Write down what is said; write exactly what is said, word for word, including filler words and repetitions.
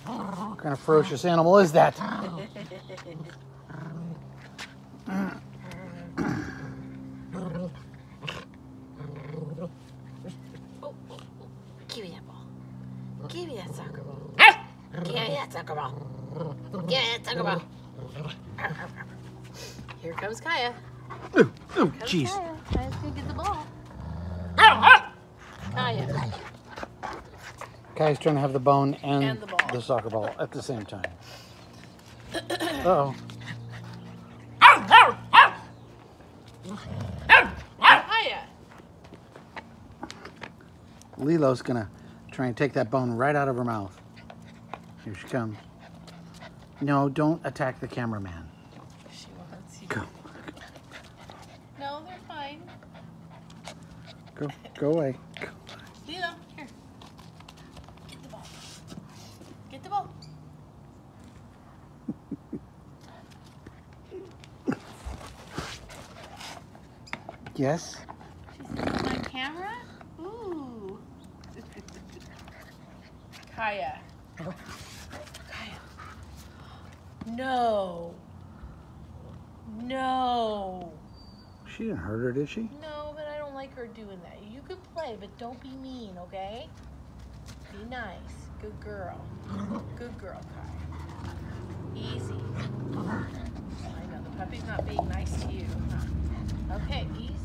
What kind of ferocious animal is that? Give me that ball. Give me that soccer ball. Give me that soccer ball. Give me that soccer ball. Here comes Kaia. Oh, oh, jeez. Kaia. Kaia's gonna get the ball. Kaia. Kaia's trying to have the bone and, And the ball. the soccer ball at the same time. Uh-oh. Kaia. Lilo's gonna try and take that bone right out of her mouth. Here she comes. No, don't attack the cameraman. She wants you. Go. No, they're fine. Go, go away. Go. Lilo, here. Get the ball. Get the ball. Yes? She's on my camera? Ooh. Kaia. Kaia. No. No. She didn't hurt her, did she? No, but I don't like her doing that. You could play, but don't be mean, okay? Be nice. Good girl. Good girl, Kaia. Easy. I know, the puppy's not being nice to you, huh? Okay, easy.